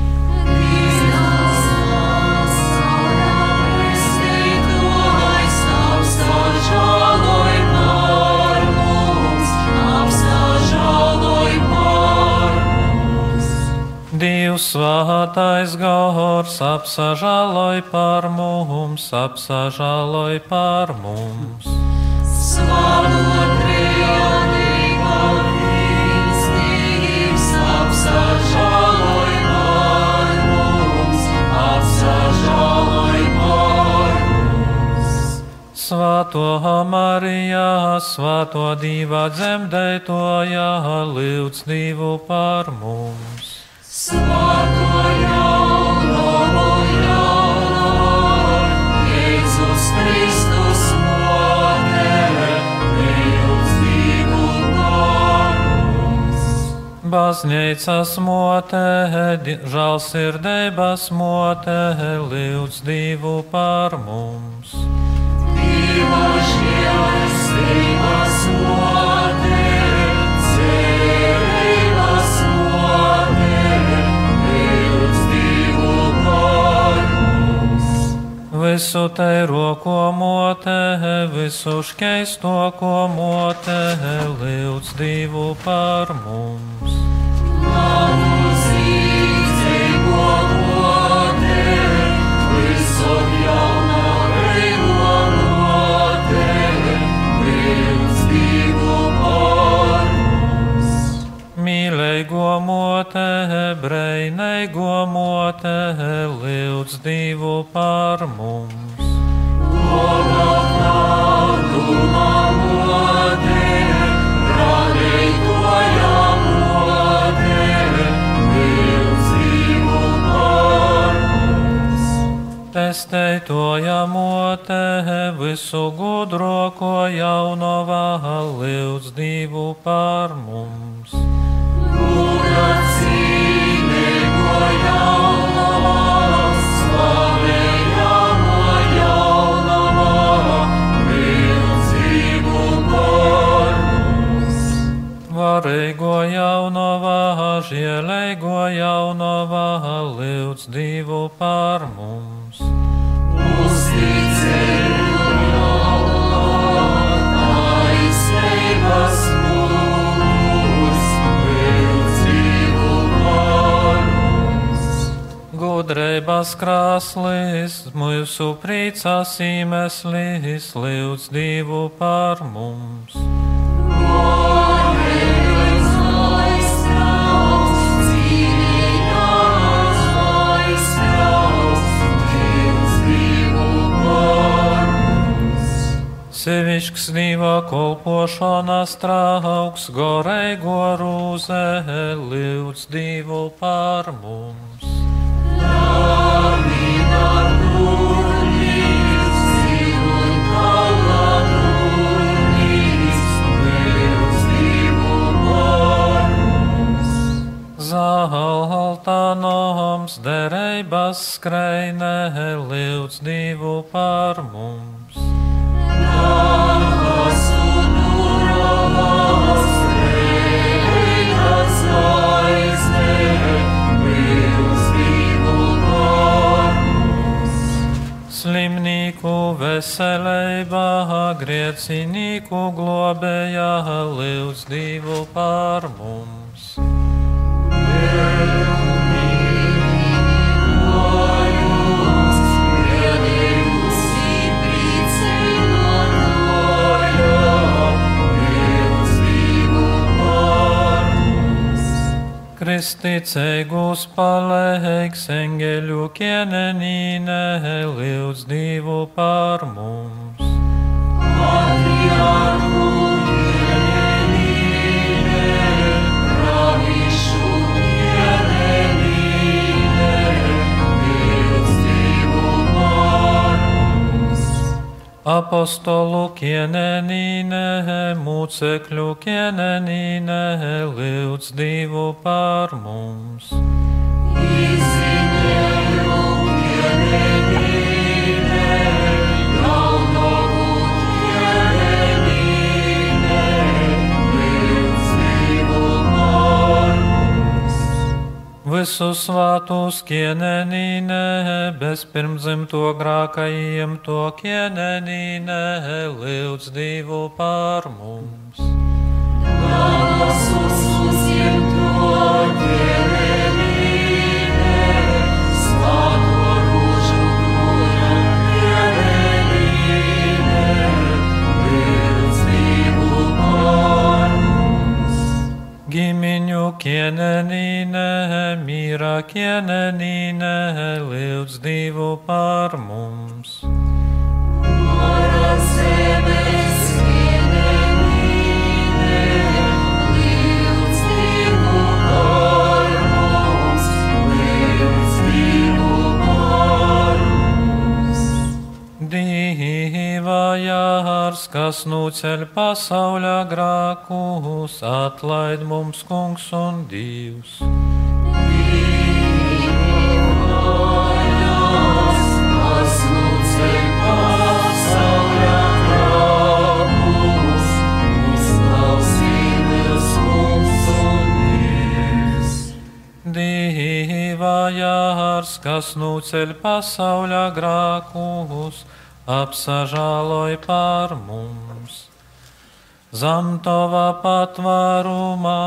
Dievs svētais gars apsažāloj par mums, apsažāloj par mums. Svētā trejība Kristīgs apsažāloj par mums, apsažāloj par mums. Svētā Marijā, svētā Dieva dzemdētoja, lūdz Dievu par mums. Svētā jaunava, Jēzus Kristus mote, lūdz Dievu par mums. Baznīcas mote, žēlsirdības mote, lūdz Dievu par mums. Dieva žēlastības mote, cerības mote, lūdz Dievu par mums. Visu teiroko mote, visu škeistoko mote, lūdz Dievu par mums. Mīlēgo mote, breinēgo mote, lūdz Dievu par mums. Testētoja mote, visu gudroko jaunavā, lūdz Dievu par mums. Varīgo jaunavā, žielēgo jaunavā, lūdz Dievu par mums. Gudrības krāslis, mūsu priecās iemeslis, lūdz Dievu par mums. Sevišķs Dieva kolpošanas trauks, goreigo rūze, lūdz Dievu par mums. Zelta noms, derības skrejne, lūdz Dievu par mums. Slimnīku veselībā, griecinīku globējā, lūdz Dievu par mums. Kristīceigus palīgs, engeļu kienenīne, lūdz Dievu par mums. Patriarhu kienenīne, pravišu kienenīne, lūdz Dievu par mums. Apostolu kienenīne, mūcekļu kienenīne, lūdz Dievu par mums. Izinēju kienenīne, jaunovu kienenīne, lūdz Dievu par mums. Visu svātus kienenīne, bezpirmdzimto grākajiem to kienenīne, lūdz Dievu par mums. Gimiņu kienenīne, mīra kienenīne, lūdz Dievu par mums. Dīvājārs, kas nuceļ pasauļa grākus, atlaid mums kungs un Dievs. Dīvājārs, kas nuceļ pasauļa grākus, uzklausījies kungs un Dievs. Dīvājārs, kas nuceļ pasauļa grākus, apsažāloj par mums. Zam tava patvārumā.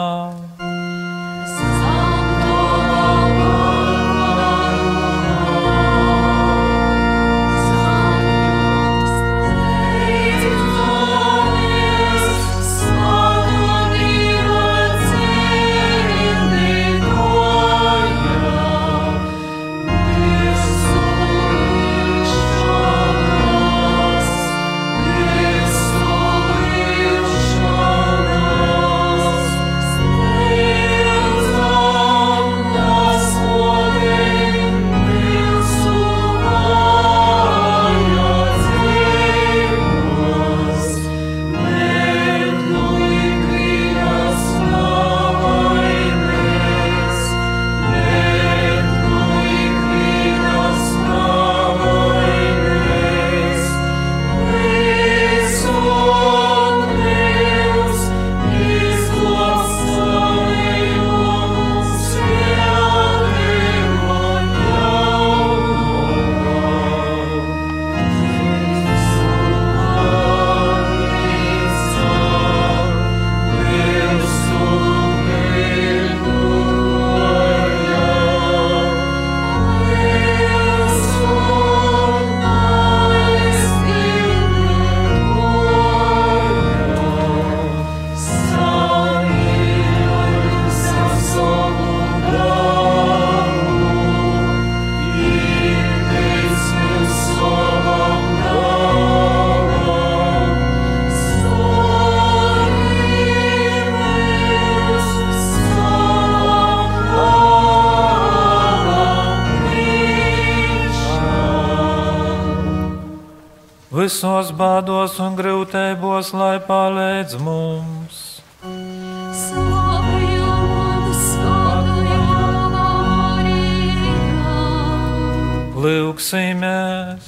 Visos bādos un grūtībos, lai palīdz mums. Lūksimies!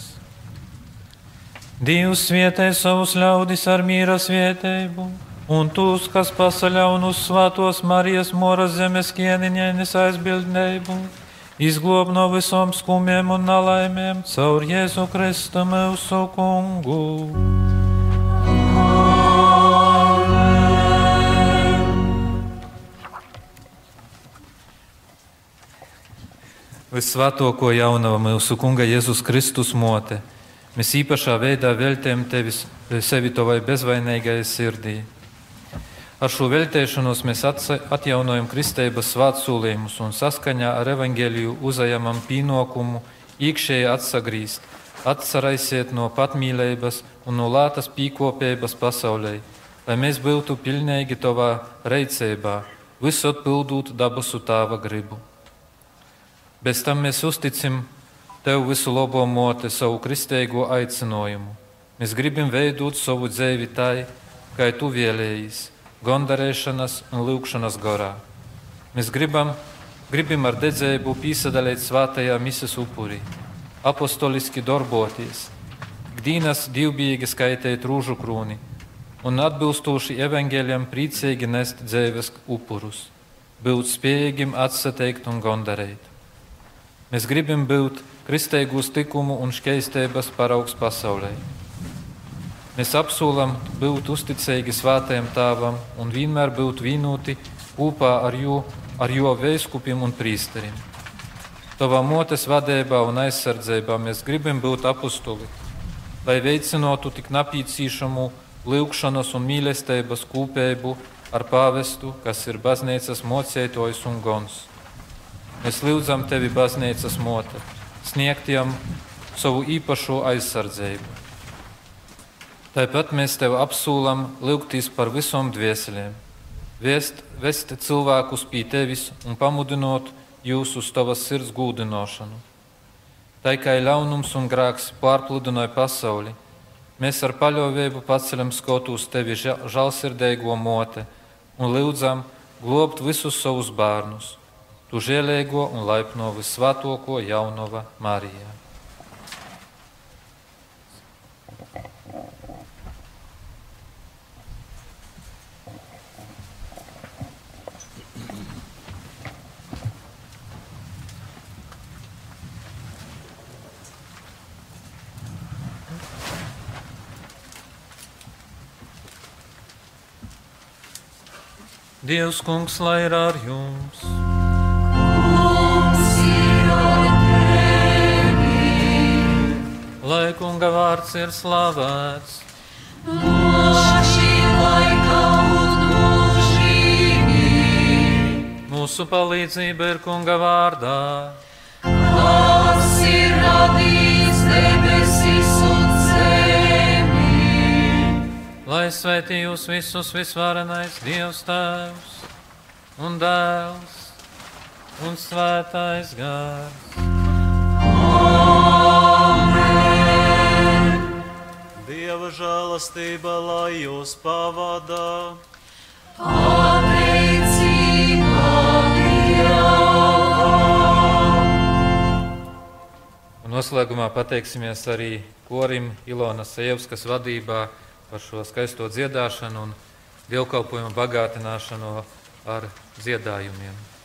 Dievs svietē savus ļaudis ar mīra svietējumu, un tūs, kas pasaļaun uz svātos Marijas moras zemes kieniņainis aizbildnējumu, izglob no visom skumiem un nalaimiem caur Jēzu Kristu mūsu kungu. Visvētāko jaunava mūsu kunga Jēzus Kristus mote, mēs īpašā veidā veltējam tevis sevi tavai bezvainīgai sirdī. Ar šo veltēšanos mēs atjaunojam kristības svētsolījumus un saskaņā ar evaņģēliju uzajamam pīnokumu iekšēji atsagrīst, atsaraisiet no patmīlības un no lātas pīkopības pasaulē, lai mēs būtu pilnīgi tavā reicībā, visu atpildūt dabasu tava gribu. Bez tam mēs uzticam tev visu labo mote, savu kristēgo aicinājumu. Mēs gribam veidot savu dzīvi tai, kā tu vēlējies, gondarēšanas un lūgšanas garā. Mēs gribam ar dedzību piesaistīt svētajā misijas upurī, apostoliski darboties, ikdienas dievbijīgi skaitīt rūžu krūni un atbilstoši evaņģēlijam priecīgi nest dzīves upurus, būt spējīgiem atsateikt un gondarēt. Mēs gribam būt kristēgos likumu un šķēstības paraugs pasaulē. Mēs apsolam būt uzticīgi svētajam tēvam un vienmēr būt vienoti kopā ar jo veiskupiem un prīsteriem. Tavā motes vadībā un aizsardzībā mēs gribam būt apostoli, lai veicinātu tik nepieciešamu lūgšanas un mīlestības kopību ar pāvestu, kas ir baznīcas mocētojs un gons. Mēs lūdzam tevi, baznīcas mote, sniegt jām savu īpašo aizsardzību. Tāpat mēs tev apsūlam lūgtīs par visom dvēselēm, vest cilvēkus pie tevis un pamudinot jūs uz tavas sirds gūdinošanu. Tikai ļaunums un grēks pārpludināja pasauli. Mēs ar paļāvību paceļam skatu uz tevi žēlsirdīgo mote un lūdzam globt visus savus bērnus, tu žēlīgo un laipno visvētāko jaunava Marijā. Dievs, kungs, lai ir ar jums! Kungs ir ar tevi! Lai kunga vārds ir slavēts! No šī laika un mūžīgi! Mūsu palīdzība ir kunga vārdā! Kas ir radījis debesis un zemi! Lai svētī jūs visus visvarenais Dievs Tēvs un Dēls un Svētais Gars. Amen! Dieva žēlastība, lai jūs pavadā. Pateicība Dievam! Un noslēgumā pateiksimies arī korim Ilonas Sejevskas vadībā par šo skaisto dziedāšanu un dievkalpojumu bagātināšanu ar dziedājumiem.